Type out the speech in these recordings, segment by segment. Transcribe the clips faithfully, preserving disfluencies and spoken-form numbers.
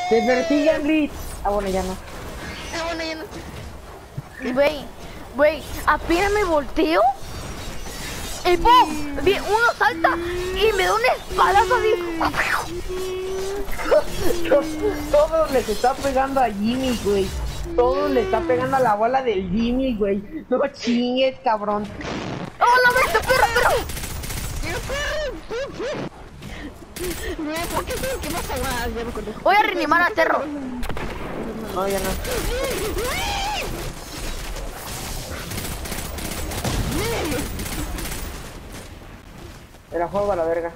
Te persiguen, Blitz. Ah, bueno, ya no. Ah, bueno, ya no. Güey, güey, apenas me volteo. Y pum, bien, uno salta y me da un espadazo así. Todo les está pegando a Jimmy, güey. Todo le está pegando a la bola del Jimmy, güey. No chingues, cabrón. ¡Oh, la bestia, perro, perro! ¿Por qué tengo que más aguas? Ya me acordé. Voy a reanimar a Cerro. No, ya no. Era juego a la verga.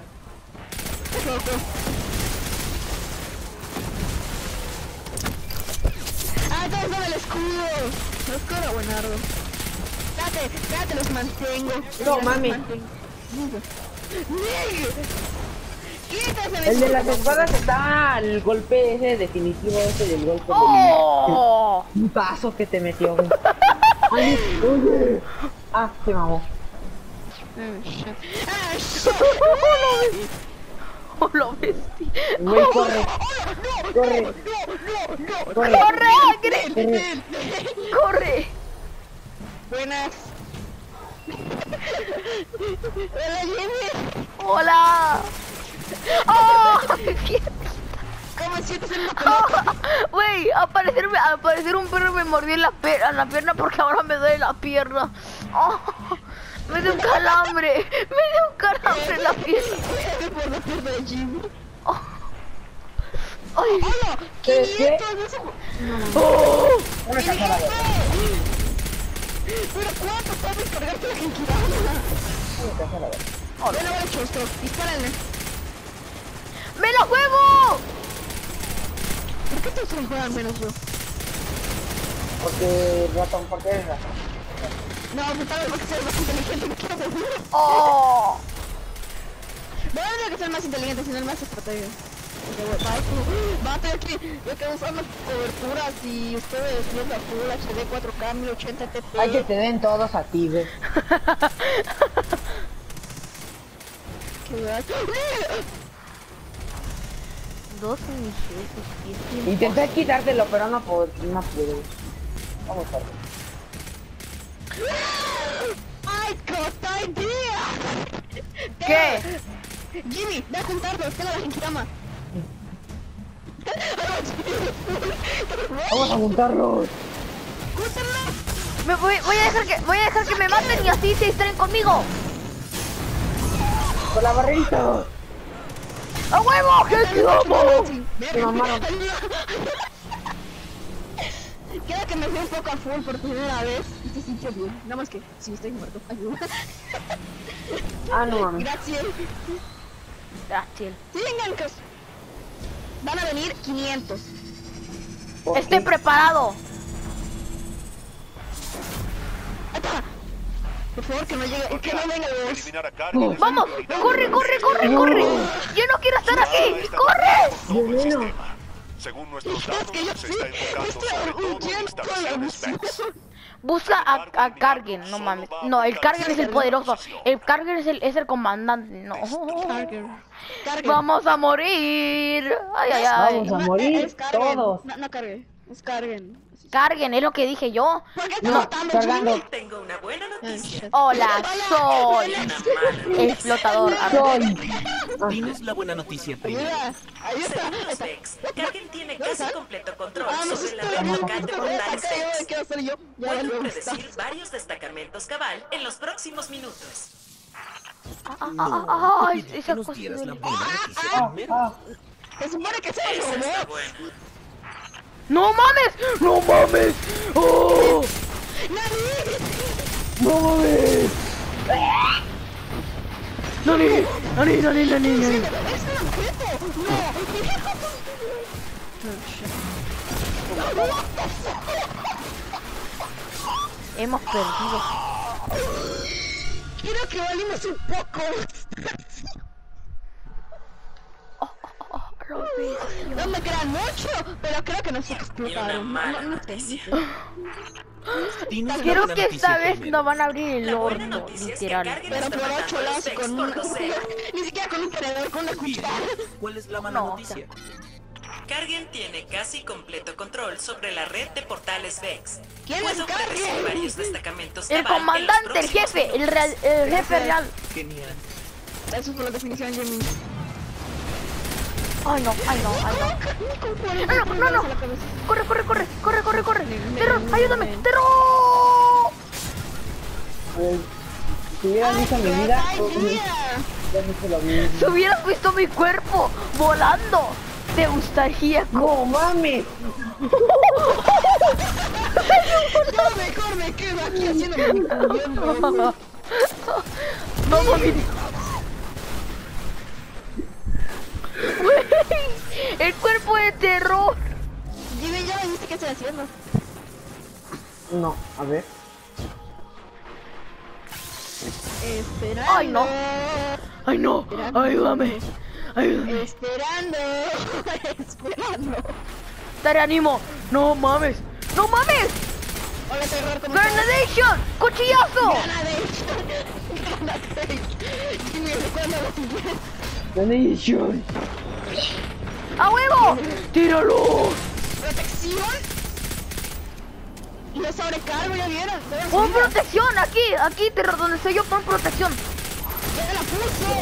Ah, todos son el escudo. El escudo, buenardo. Espérate, espérate, los mantengo. No, Los mami. mantengo. Quítase, El de las espadas está al golpe ese definitivo, ese del golpe ¡Oh! del... Un paso que te metió, güey. Ay, oye. Ah, se mamó. Ah, shit. ¡Oh, lo bestia! Güey, corre. Corre. No, no, no. Corre. ¡Corre, Agri! Corre. ¡Corre! Buenas. Hola, Jimmy. ¡Hola! ¡Oh! ¿Cómo sientes en la pelota? Güey, aparecer, aparecer un perro me mordió en la, en la pierna porque ahora me duele la pierna. Oh, me dio un calambre. Me dio un calambre en la pierna. Cuídate por la pierna de Jimmy. Oh. Ay. ¡Hola! ¿Qué? ¿Qué? Oh. Una cajada, güey. ¿Pero cuánto sabes cargarte la Genkidama? Una cajada, güey. Oh, ven ahora, Chostro. Dispárale. ¡Me la juego! ¿Por qué todos se juegan menos yo? Porque ratón, porque eres ratón. No, pues tal vez porque seas más inteligente que quiero decir. ¡Oh! No es que sea el más inteligente, sino el más estratega. Va a tener que, yo que usar las coberturas y ustedes viendo a Full H D cuatro K mil ochenta T P. Hay que te den todos a ti, güey. ¿Qué vas? Dos inicios. Intenté quitártelo, pero no puedo. No puedo. Vamos a ver. ¡Ay, got idea! ¿Qué? Jimmy, ve a juntarlos, tengo la Genkidama. Vamos a juntarlos. Me voy, voy a dejar que voy a dejar que me maten y así se distraen conmigo. Con la barrerita. ¡A huevo! ¡Genkidama! Me mamaron. Queda que me fui un poco a full por primera vez. Este sitio bien. Nada más que si estoy muerto. Ayuda. Ah, no mames. Gracias. Gracias. Vengan, que van a venir quinientos. Esté preparado. Por favor, que no llegue, que no venga los... Vamos, corre, corre, corre, corre. Yo no quiero estar aquí. Corre. Bueno. Según nuestros Es datos, que yo se sí, está enfocando estoy sobre todo en huyendo con la instalaciones Vex. Busca a, a Kargen, no mames. No, el Kargen es el poderoso. El Kargen es el, es el comandante. No. Carger. Carger. Vamos a morir. Ay, ay, ay. Vamos a morir Es Cargen. todos. No, no cargue. Es Cargen. Kargen, es lo que dije yo. ¿Por qué estás No, matando, cargando. Jimmy? Tengo una buena noticia. Hola, soy Una mala el flotador. Soy. Dinos la buena noticia primero. Ayuda. Ayuda. Según los Vex, Kargen tiene casi completo control Ah, no, sobre la estoy red bien. local de portales Vex. ¿Qué hacer yo? Ya Puedo valió. predecir varios destacamentos cabal en los próximos minutos. Ah, ah, ah, Ay, Oye, esa que nos cosa dieras la duele. buena noticia Ah, primero. ah. Se supone que se Esa está robó. buena. ¡No mames! ¡No mames! ¡Oh! ¡No mames! ¡Nani! ¡Nani, nani, nani, nani! ¡Es un objeto! ¡No! Hemos perdido. Quiero que valimos un poco. Lo vi. No me crean mucho, pero creo que nos Y explotaron. una mala No, no sé. noticia. Dinos la Creo buena que noticia esta vez primero. no van a abrir el La buena horno, noticia es que literal. Kargen Pero está por matando ocho a los lados Vex con por un... docenas. Ni siquiera con un tenedor, con una Bien, cuchara. ¿cuál es la mala No, noticia? Kargen tiene casi completo control sobre la red de portales Vex. ¿Quién es Puedo predecir Kargen? varios destacamentos El Cabal en los comandante, el próximos jefe, el, minutos. real, el jefe real. Genial. Eso fue la definición, Jimmy. Ay no, ay no, ay no. No, no, no, no. Corre, corre, corre, corre, corre, corre. Terror, ayúdame, terror. Güey, si hubieras visto mi vida, ya no se lo vi. Si hubieras visto mi cuerpo volando, te gustaría. ¡No mames! Yo mejor me quedo aquí haciendo mi cubriendo. Vamos, mini. Güey, el cuerpo de terror. Jimmy, ya me viste qué estoy haciendo. No, a ver. Esperando. Ay, no. Ay no, ayúdame. Ayúdame. Esperando. Esperando. Te reanimo. No mames. No mames. Hola, terror, ¿cómo estás? Granadation. Cuchillazo. Granadation. Granadation. Jimmy, recuerda lo siguiente. Donation. A huevo. Tíralo. Protección. Y lo sobrecargo, ya vieron. Pon protección aquí, aquí, terror, donde estoy yo, pon protección. ¡Ya la puso!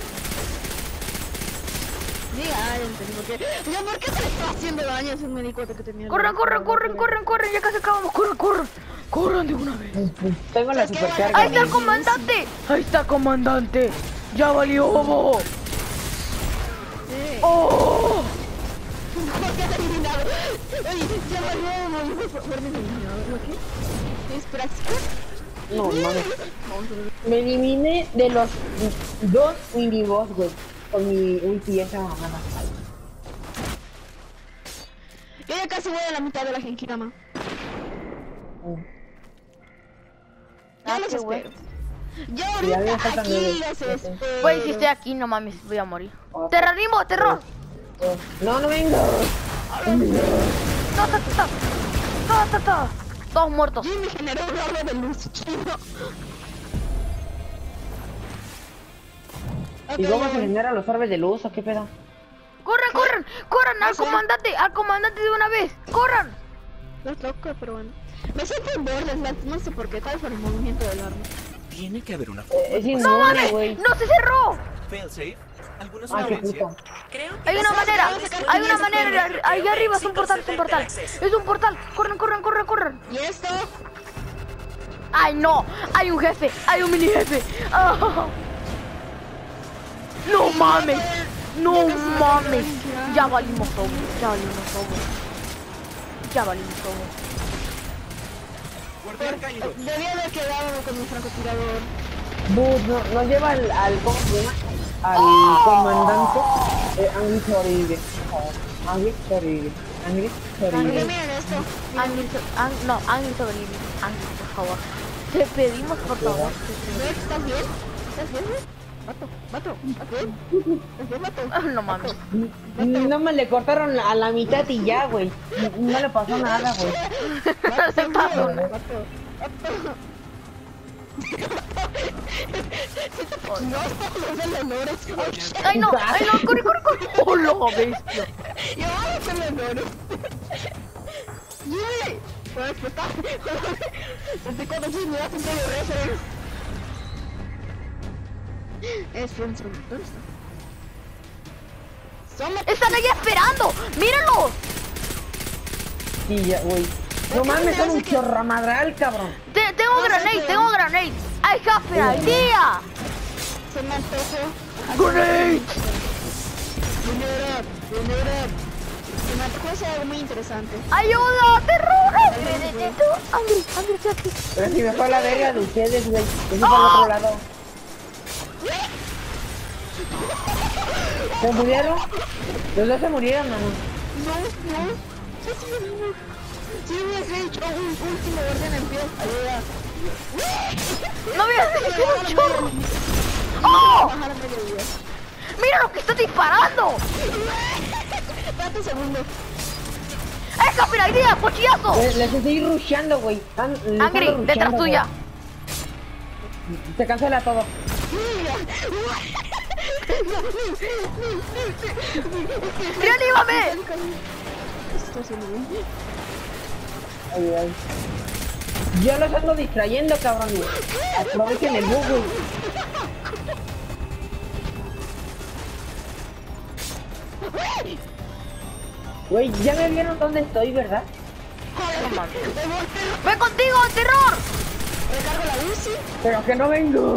Diga, ay, entendí por qué. Ya, ¿por qué se le está haciendo daño? Si me di cuenta que tenía... Corran, corran, corran, corran, corran, ya casi acabamos, corran, corran. Corran de una vez. Tengo la Es que supercarga. Ahí está el güey. comandante. Ahí está, comandante. Ya valió, bobo. Sí. Oh. ¿Por qué te he eliminado? Oye, ya valió, no, por favor, me he eliminado. ¿Por qué? Espera, No mames. Me eliminé de los dos miniboss, güey. Con mi ulti esa mamada. yo ya casi voy a la mitad de la Genkidama. Ya Ah, los qué espero. bueno. Yo Ya ahorita me faltan aquí nueve. los espero. Güey, si estoy aquí, no mames, voy a morir. Te reanimo, terror. No, no vengo. Ta, ta, ta, ta, ta, ta. Todos muertos. Jimmy generó un orbe de luz chino. ¿Y cómo se generan los orbes de luz o qué pedo? Corran, corran, corran al comandante, al comandante de una vez. Corran. No es loco, pero bueno. Me siento en Borderlands, no sé por qué, tal por el movimiento del arma. Tiene que haber una forma. Eh, es No inmune, mames, güey. no se cerró. Failsafe. ¿Alguna Ah, qué sugerencia? puto. Creo que Hay una las manera, autoridades hay una pueden manera, descubrir ahí el arriba es un éxito portal, es un de portal, acceso. es un portal, corran, corran, corran, corran. ¿Y esto? Ay no, hay un jefe, hay un mini jefe. Ah. No mames, no mames, ya valimos todo, ya valimos todo, ya valimos todo. Guardián caído. Debía haber quedado con mi francotirador. Bus, no, no lleva al, al, ¿cómo se llama? Al comandante. Eh, Angry sobrevive. Angry sobrevive. Angry Porque sobrevive. miren esto. Ángel, so- Ang- no, Ángel sobrevive, Ángel, por favor. Te pedimos, por favor. ¿Ves? ¿Estás bien? ¿Estás bien? Mato, mato, ¿estás bien? ¿Estás bien, mato? No mames. No me le cortaron a la mitad y ya, güey. No le pasó nada, güey. Se pasó. Mato, mato. No, los velonores. Ay no, ay no, corre, corre, corre. Oh, lo bestia. Y ahora son velonores. ¡Yay! Puedo explotar. ¿Desde cuándo Jimmy hace un medio reference? Es Friends Room. ¿Dónde está? Somos... Están ahí esperando. Míralos. Sí, ya, güey. No mames, son un chorramadral, cabrón. Te- tengo grenade, tengo grenade. I have an idea. Se me antojó. Grenade. Dinero, dinero. Se me antojó hacer algo muy interesante. Ayuda, terror. Necesito. Angry, Angry, estoy aquí. Pero si me fue a la verga de ustedes, güey. Yo fui para el otro lado. ¿Se murieron? Los dos se murieron, mano. No, no. Sí, sí, no. Sí, me has hecho un último orden en pie. Ayuda. No me has hecho un chorro. ¡Oh! Bajar a mediodía. ¡Mira lo que está disparando! Espérate un segundo. ¡Esa es la idea, cuchillazo! Les, les estoy rusheando, güey. Están- les Angry, ando detrás rusheando, tuya. güey. Se cancela todo. Mira. ¡Reanímame! Ay, ay. Yo los ando distrayendo, cabrón. Aprovechen el bug, güey. Güey, ya me vieron dónde estoy, ¿verdad? ¡Ven contigo, terror! Recargo la bici. Pero que no vengo.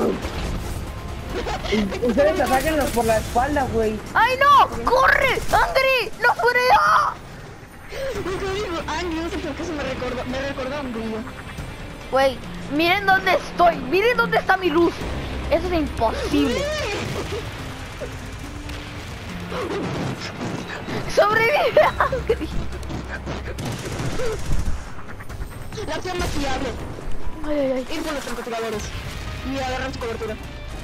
Ustedes atáquenlos por la espalda, güey. ¡Ay, no! ¡Corre! ¡Andri! ¡No fuera! Angry, no sé por qué se me recordó, me recordó a un brillo. Güey, miren dónde estoy. Miren dónde está mi luz. Eso es imposible. Sobrevive, Angry. La opción más fiable. Ay, ay, ay. Ir por los francotiradores y agarrar su cobertura.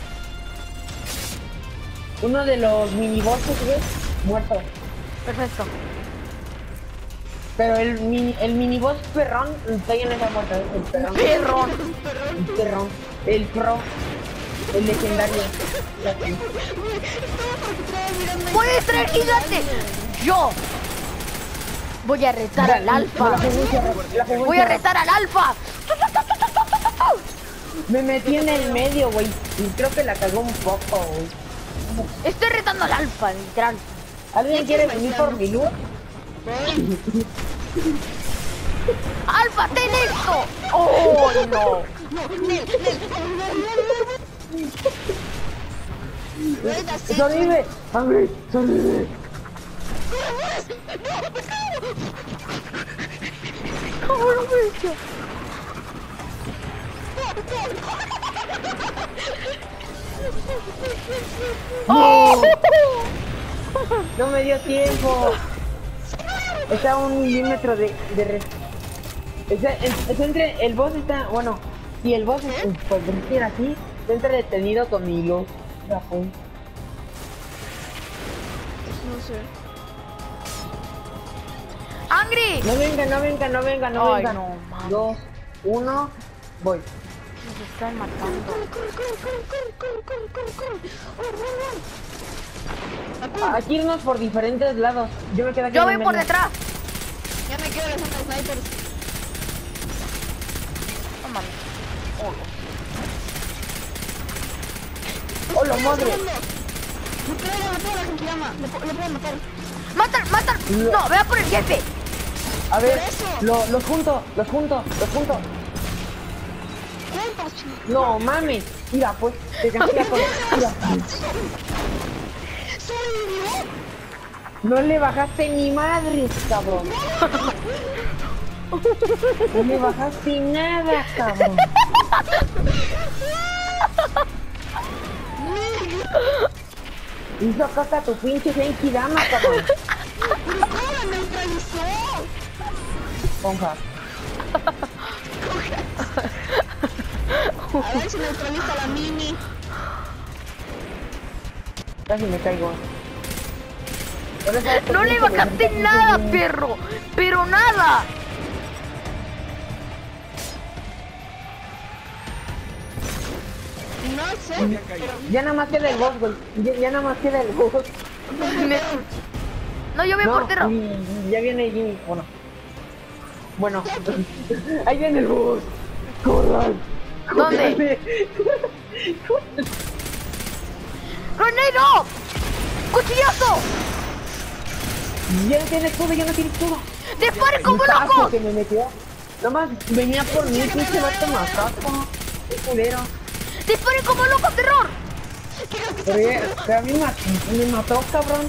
Uno de los minibosses, güey, muerto. Perfecto. Pero el mini, el miniboss perrón todavía no está muerto, ¿eh? El perrón. Perrón. El perrón. El pro. El legendario. ¡Voy a traer gigante! Yo voy a retar al alfa. Voy a retar al alfa. Me metí en el medio, güey. Y creo que la cagó un poco, güey. Estoy retando al alfa, literal. ¿Alguien quiere venir por mi luz? ¡Alfa, ten esto! ¡Oh, no! ¡Sobrevive! ¡Hambre! ¡Sobrevive! ¡Oh! No me dio tiempo. Está a un milímetro de... de res... está, está entre... El boss está... Bueno, si el boss es, pues decir así, está entretenido con mi luz. No sé. ¡Angry! No venga, no venga, no venga, no Ay, venga. no, mames. Dos, uno, voy. Nos están matando. Aquí irnos por diferentes lados. Yo me quedo aquí. Yo en voy el por medio. detrás. Ya me quedo dejando snipers. No mames. Oh, ¡Hola, madre! No puedo matar a la Genkidama. Le puedo matar. ¡Matan, matan! No, vea por el jefe. A ver, Por eso. lo, los junto, los junto, los junto. ¿Cuántos, chicos? No mames. Mira, pues, te cancela con... Mira. ¡Sobrevivió! No le bajaste ni madres, cabrón. No le bajaste nada, cabrón. Hizo caca tu pinche Genkidama, cabrón. ¿Cómo la neutralizó? Ponja. A ver si neutraliza la mini. Casi me caigo. Pero sabes por No qué le se bajaste levanta nada, mucho? perro. Pero nada. No sé. Ya nada más queda el boss, güey. Ya, ya nada más queda el boss. Me- No, yo voy por terror. y- ya viene Jimmy. Bueno. Bueno. Ahí viene el boss. Corran. ¿Dónde? ¡Granero! ¡Cuchillazo! Ya no tienes todo, ya no tienes todo. ¡Disparen como Tazo locos! que me metió. Nomás venía por mí, pinche vato macaco. Qué culero. ¡Disparen como locos, terror! Pero, ya- pero a mí me, me mató, cabrón.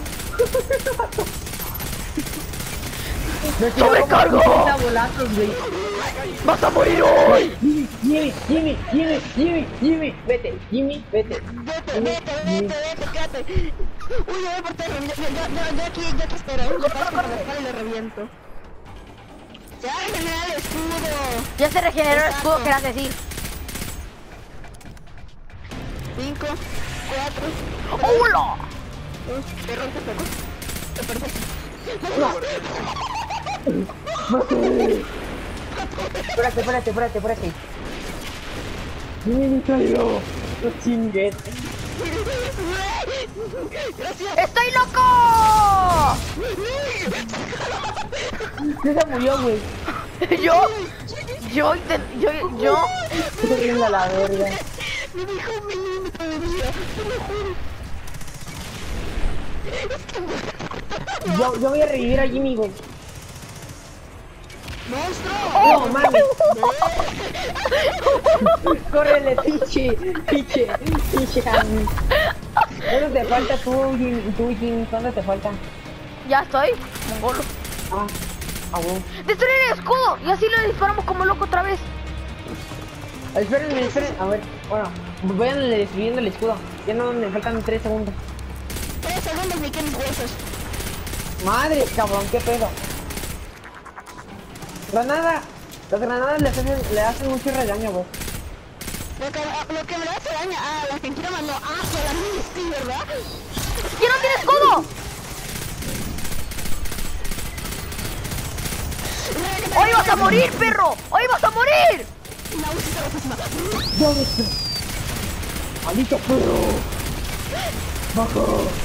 Me tiró como ¡Sobrecargo! cincuenta bolazos, güey. ¡Vas a morir hoy! Jimmy, Jimmy, Jimmy, Jimmy, Jimmy, Jimmy, vete, Jimmy, vete. Vete, vete, vete, vete, quédate. Uy, yo voy por terror. Yo, yo, yo, yo aquí, yo aquí espero. Le paso por la espalda y le reviento. Se va a regenerar el escudo. Ya se regeneró el escudo, Exacto. querías decir. Cinco, cuatro, ¡Hola! dos, terror, te pegó. Perfecto. Espérate, espérate, espérate, espérate. Jimmy, me cayó. No chingues. Gracias. ¡Estoy loco! ¿Quién se murió, güey? Yo, yo, intent- yo, yo. Se viene a la verga. Me dejó un milímetro de vida, te lo juro. Yo, yo voy a revivir a Jimmy, güey. ¡Monstruo! ¡Oh, mames! ¡Córrele, pinche! ¡Pinche! ¡Pinche! Ami. ¿Dónde te falta tú, Jimmy? ¿Tú, Jimmy? ¿Dónde te falta? Ya estoy. Mongolo. Ah, ah, bueno. Destruir el escudo y así le disparamos como loco otra vez. Espérenme, esperen. A ver, bueno, vayan destruyendo el escudo. Ya no me faltan tres segundos. Tres segundos me quedan mis huesos. Madre, cabrón, qué pedo. Granada. Las granadas le hacen, le hacen mucho regaño, güey. Lo que, lo que me hace daño a la que quiero mandar hacia la mía, sí, ¿verdad? ¿Quién no tiene escudo? ¡Hoy vas a morir, perro! ¡Hoy vas a morir! La última, la próxima. ¡Ya ves! ¡Maldito perro! ¡Bajo!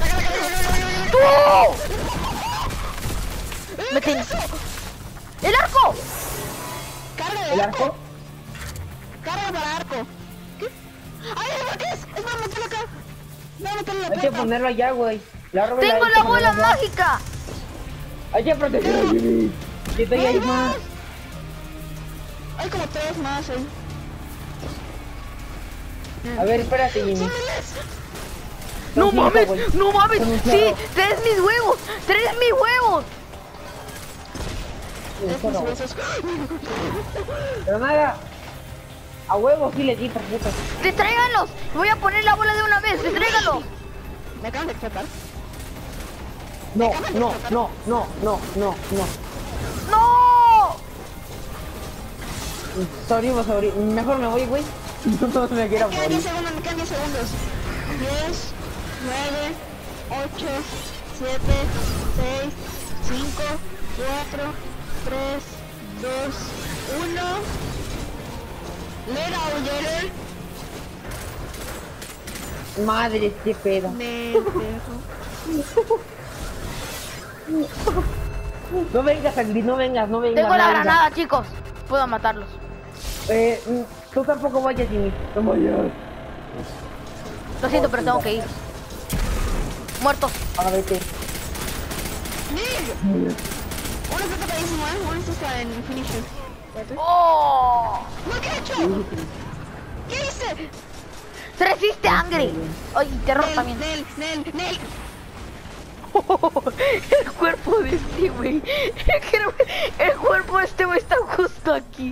¡Tú! ¡Me tienes! ¡El arco! Carga de ¿El arco. arco? Carga para arco. ¿Qué? ¡Ay, ¿qué es? Es para meterlo acá. No, meterlo en la Hay que puerta. ponerlo allá, güey. La roba ¡Tengo hay la que bola ponerlo allá. mágica! Hay que proteger a Jimmy. Que te hay más. Hay como tres más ahí. A ver, espérate, Jimmy. ¡Son miles! ¡No Son cinco, mames! güey. ¡No mames! Son un ¡Sí! chorro. ¡Tres mis huevos! ¡Tres mis huevos! Un Tres chorro, mis güey. huesos. Pero nada. A huevo sí le di, por puto. ¡Distráiganlos! ¡Voy a poner la bola de una vez! ¡Distráiganlos! Me acaban de explotar. No, no, no, no, no, no, no. ¡No! Sorry, sorry. Mejor me voy, güey. No me quiero Me quedan diez morir. segundos, me quedan diez segundos. diez, nueve, ocho, siete, seis, cinco, cuatro, tres, dos, uno. Let out, Jeter. Madre, qué pedo. Me dejo. No vengas, Angry, no vengas, no vengas. Tengo la no vengas. granada, chicos. Puedo matarlos. Eh, mm, tú tampoco vayas, Jimmy. No vayas. Lo siento, pero tengo que ir. Muertos. Ahora vete. Nick. Uno está tocadísimo, ¿eh? Uno está en finisher. Espérate. ¡Oh! ¿No qué he hecho? ¿Qué hice? ¡Se resiste, Angry! ¡Ay, terror Nel, también! Nel, Nel, Nel. El cuerpo de este güey. El cuerpo de este güey está justo aquí.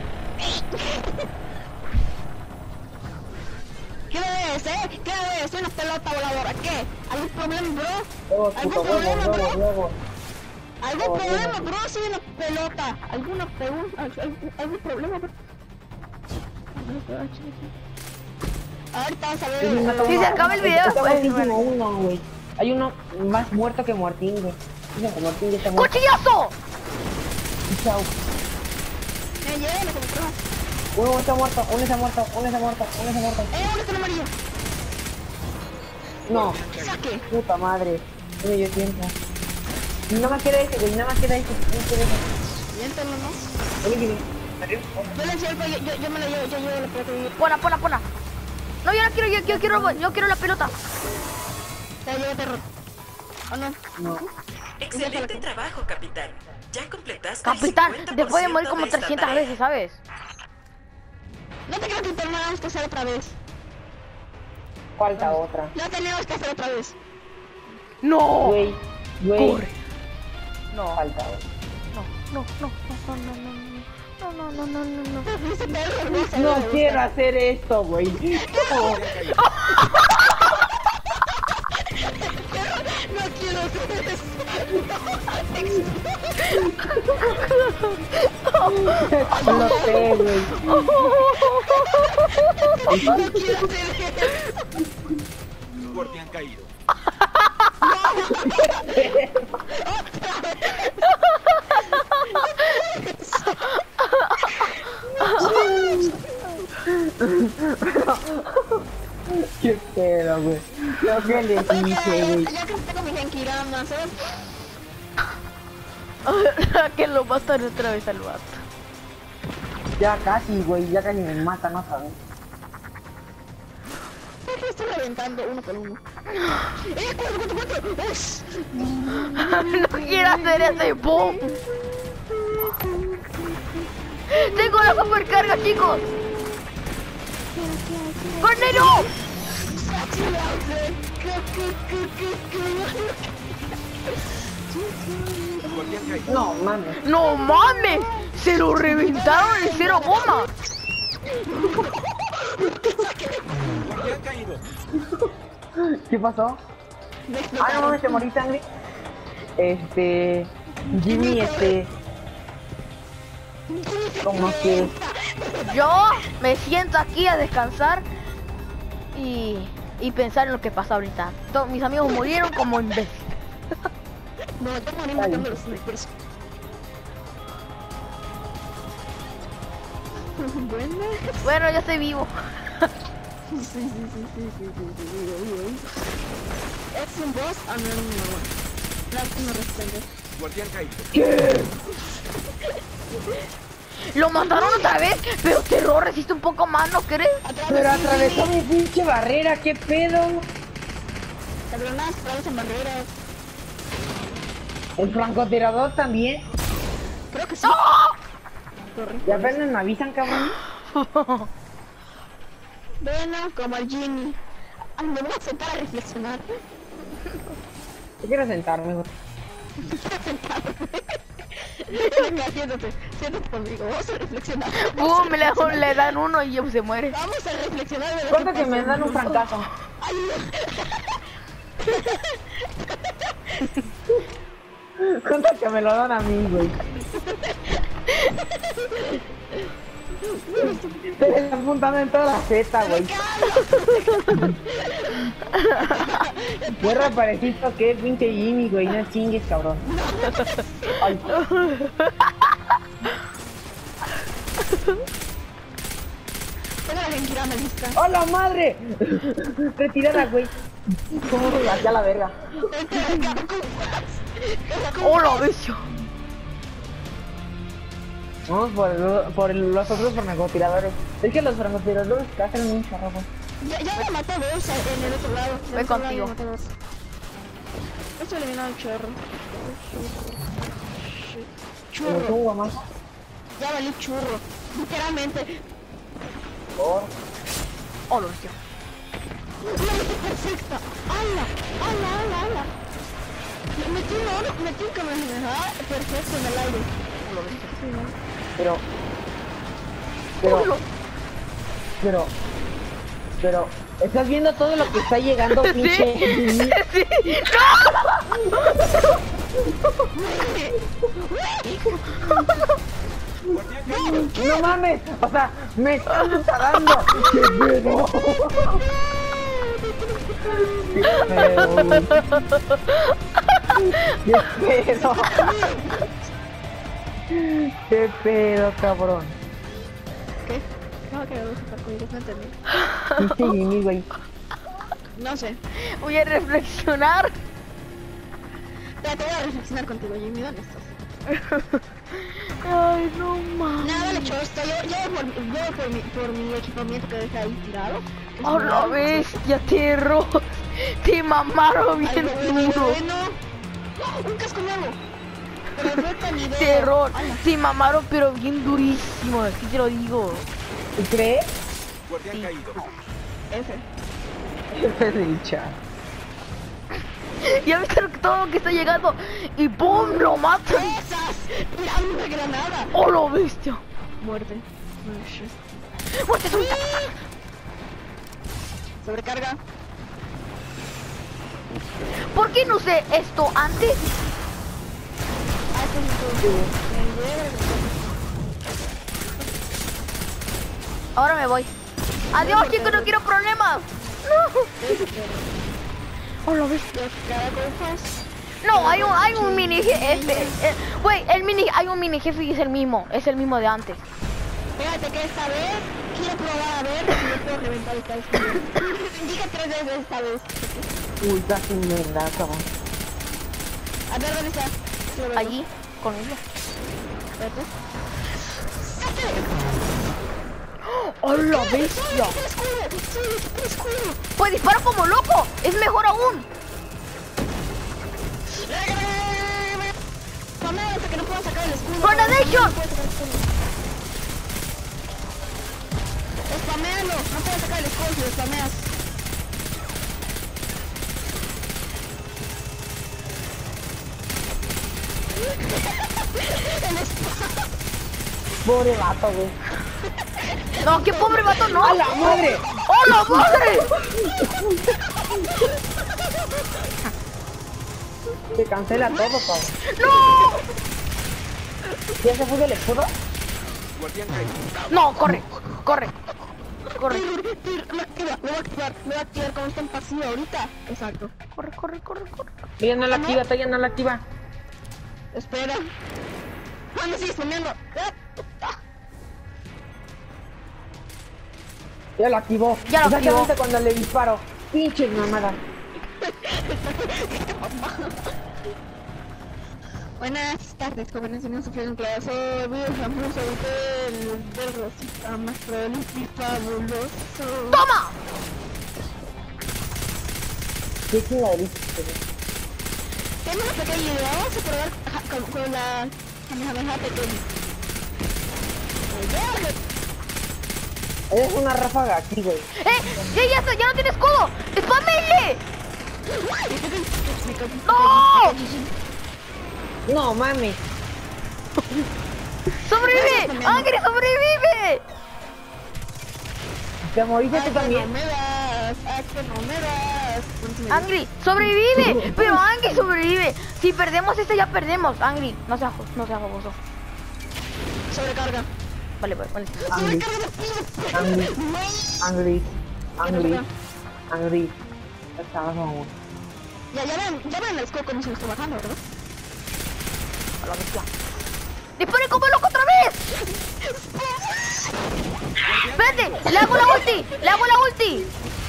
¿Qué ves, eh? ¿Qué ves? Una pelota voladora. ¿Qué? ¿Algún problema, bro? Huevos, ¿Algún puto, huevos, problema, huevos, bro? huevos. ¿Algún Oh, problema, bueno. bro? Soy una pelota. ¿Alguna pregunta? ¿Algún, algún problema, bro? Ahorita vamos a ver. Si se acaba el video, Está pues, muertísimo bueno. uno, güey. Hay uno más muerto que Martín, güey. Dicen que Martín ya está muerto. ¡Cuchillazo! Chao. Me llevo lo que me trajo. Uno está muerto, uno está muerto, uno está muerto, uno está muerto. Eh, uno está en amarillo. No, Saque. puta madre. No me dio tiempo. Nada más queda ese, güey, nada más queda ese. No queda ese. Viéntalo, ¿no? Oye, Jimmy. Yo le enseño, yo, yo, yo me la llevo, yo llevo la pelota. Yo, Pona, pona, pona. No, yo la quiero, yo, yo quiero, yo quiero la pelota. ya llevo terror. ¿O no? No. Excelente trabajo, capitán. Ya completaste Capitán, el cincuenta por después de ciento morir como de esta trescientas tarea. veces, ¿sabes? No te creo que tenemos que hacer otra vez. Falta otra. No tenemos que hacer otra vez. No. Güey, güey. Corre. No. Falta otra. No, no, no, no, no, no, no. No, no, no, no, no, no. Ese perro no se No me quiero gusta. hacer esto, güey. No. No quiero hacer eso. No sé, güey. No quiero hacer eso. Guardián caído. Qué pedo, güey. Lo que le Oye, dije, güey. ya que tengo mi Genkirama, ¿sabes? Que lo matan otra vez al vato. Ya casi, güey, ya casi me mata, no sabes. ¿Por qué estoy reventando uno por uno? ¡Eh, cuatro, cuatro, cuatro! ¡Ush! No quiero hacer ese boom. Tengo la supercarga, chicos. ¡Cornero! Guardián caído. No, mames. ¡No mames! ¡Se lo reventaron el cero goma! Guardián caído. ¿Qué pasó? Ah, no mames, te morí, sangre. Este... Jimmy, este... Como que... Yo me siento aquí a descansar y, y pensar en lo que pasa ahorita. Todos mis amigos murieron como imbéciles. No, yo morí matando a los snipers. Bueno. Bueno, ya estoy vivo. Sí, sí, sí, sí, sí, sí, sí, sí. ¿Es un boss o no es un boss? No, no responde. Guardián caído. Lo mataron otra vez, pero Terror resiste un poco más, ¿no crees? Pero atravesó mi pinche barrera, ¿qué pedo? Cabronas, en barreras. El francotirador también. Creo que sí. Corre. Ya apenas me avisan, cabrón. Bueno, como el Jimmy. Ay, me voy a sentar a reflexionar. Yo quiero sentarme, güey. Venga, siéntate, siéntate conmigo, vamos a reflexionar. ¡Bum! Le, le dan uno y se muere. Vamos a reflexionar de lo ¿Cuánto que pasó. me dan un francazo? Ay, ¿Cuánto que me lo dan a mí, güey? Te estás apuntando en toda la Z, güey. Qué reparecito que es pinche Jimmy, güey. No chingues, cabrón. Ay. tengo la Genkirama lista. ¡Hola, madre! Retírala, güey. Hacia la verga. ¡Oh, lo bestia! Vamos por, el, por el, los otros francotiradores. Es que los francotiradores te hacen un chorro. Ya, ya me mató dos en el otro lado. Voy contigo. Esto eliminó al chorro. Como tú, Churro. mamá. Ya valí churro. Literalmente. Por... ¡Oh, lo bestia! Una meta perfecta. ¡Hala! ¡Hala, hala, hala! Me metí un oro, metí un Kamehameha perfecto en el aire. ¡Oh, lo bestia! Sí, ¿no? Pero... Pero... ¡Oh, lo... Pero... Pero... ¿Estás viendo todo lo que está llegando, pinche? ¡Sí! ¡Sí! Guardián caído. ¡No mames! O sea, me están disparando. ¡Qué pedo! ¡Qué pedo! güey. ¡Qué pedo! ¡Qué pedo, cabrón! ¿Qué? No, que dos supercuidos, no entendí. Pinche Jimmy, güey. No sé. Voy a reflexionar. Ya te voy a reflexionar contigo, Jimmy. ¿Dónde estás? Ay, no mames. Nada, le echó esto. Yo, yo, por, yo por, mi, por mi equipamiento que dejé ahí tirado. que es ¡Oh, muy la raro, bestia, Terror! Te mamaron Algo bien bueno, duro. bueno. ¡Oh, un casco nuevo! Pero no está ni idea. Terror, Ala. te mamaron pero bien durísimo, así te lo digo. ¿Tú crees? Guardián caído. Ese. Jefe del chat. Ya viste lo que- todo lo que está llegando y ¡pum! Lo matan. ¡Esas! ¡Tirando una granada! ¡Oh, lo bestia! Muerte. Oh, shit. ¡Muerte súbita! Sobrecarga. ¿Por qué no sé esto antes? Ah, este es un Ahora me voy. Adiós, chicos, no quiero problemas. No. ¡Oh, lo bestia! Caracofas. No, hay un, hay un mini jefe. Güey, el mini, hay un mini jefe y es el mismo. Es el mismo de antes. Fíjate que esta vez quiero probar a ver si yo puedo reventar esta vez. Dije tres veces esta vez. Uy, casi me da, cabrón. A ver, ¿dónde está? Quiero verlo. Allí, conmigo. Espérate. ¡Hola, bestia! ¡Qué escudo! ¡Sí, qué escudo! Pues dispara como loco. Es mejor aún. Spamea hasta que no puedo sacar el escudo. ¡Granadation! No puedo sacar el escudo. Spamealo, no puedo sacar el escudo si lo spameas. El spam. Pobre vato, güey. No, qué pobre vato, no. ¡A la madre! ¡Oh, la madre! Se cancela todo, cabrón. ¡No! ¿Ya se fue el escudo? Guardián caído. No, corre, corre, corre, Lo va a activar, lo va a activar, lo va a activar como está en pasivo ahorita. Exacto. corre, corre, corre, corre. Ella no la activa, todavía no la activa. Espera. No me sigues spameando. Ya la activó. Ya la activó. Exactamente cuando le disparo. Pinche mamada. Buenas tardes, jóvenes. Venimos a sufrir un clase. Soy famoso del del rosita más prolijo y fabuloso. ¡Toma! ¿Qué chingaderita? Tenemos una pequeña idea. Vamos a probar ja- con, con la Kamehameha pequeña. Es una ráfaga aquí, güey. ¡Eh! ¡Ya, ya, está! ¡Ya no tiene escudo! ¡Spamele! ¡No! No, mami. ¡Sobrevive! ¡Angry, sobrevive! ¿Te moriste tú Ay, que también? no me das, ay, que no me das. Angry, sobrevive. Pero Angry sobrevive. Si perdemos este ya perdemos. Angry, no seas no sea famoso. Sobrecarga. Vale, vale, vale. Angry, angry, angry, angry, angry. Estaba como... Ya, ya ven, ya ven el scope como se lo está bajando, ¿verdad? A la bestia. ¡Dispare como loco otra vez! ¡Espérate! ¡Le hago la ulti! ¡Le hago la ulti!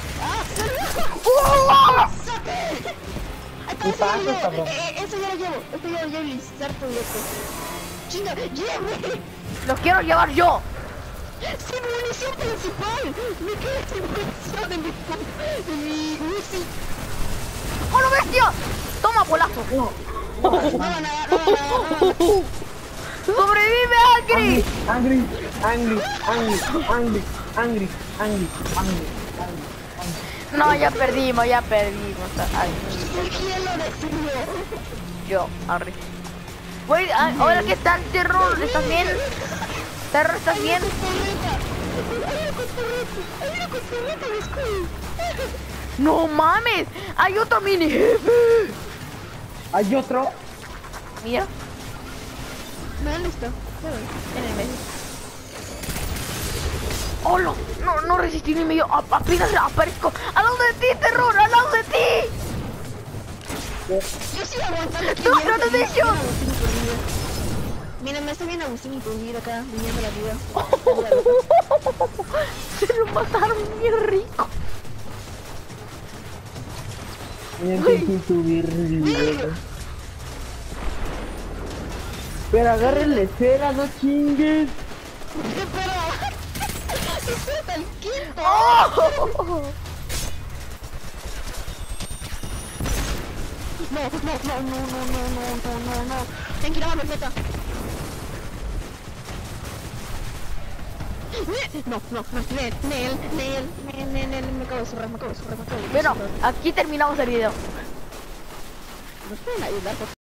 ¡Uh! Ay, ¿Qué pero eso ya pasa, lo llevo, cabrón? eh, eso ya lo llevo, esto ya lo llevo y inserto directo. Chinga, llévame. ¡Los quiero llevar yo! Sin munición principal. Me quedé sin munición de mi, de mi Uzi. ¡Oh, la bestia! ¡Toma, bolazo! No. No va nada, no va nada, no va nada. ¡Sobrevive, Angry! Angry, angry, angry, angry, angry, angry, angry, angry, angry. No, ya perdimos, ya perdimos. Ay, ¿Quién lo decidió? yo, Angry. Güey, ah, ahora que está el terror, ¿estás bien? ¿Terror, estás bien? ¡No mames! ¡Hay otro mini jefe! Hay otro. Mira, ¿Dónde está? en el medio. ¡Oh, no! No, no resistí ni medio. A- Apenas aparezco. ¡Al lado de ti, terror! ¡Al lado de ti! Yo sigo aguantando aquí. No, bien no te feliz, dejo. bien Agustín y por vida. Miren, me está bien Agustín y por vida acá, viviendo la vida. Se lo mataron bien rico. Necesito subir. Pero agárrenle cera, no chingues. Pero... ¡Espérate el quinto! ¡Oh! No, no, no, no, no, no, no, no, no, no. Ten que ir a la perfecta. No, no, no, Nel, Nel, Nel, Nel, Nel, Nel, me acabo de cerrar, me acabo de cerrar, me acabo de cerrar. Bueno, aquí terminamos el video. ¿Nos pueden ayudar, por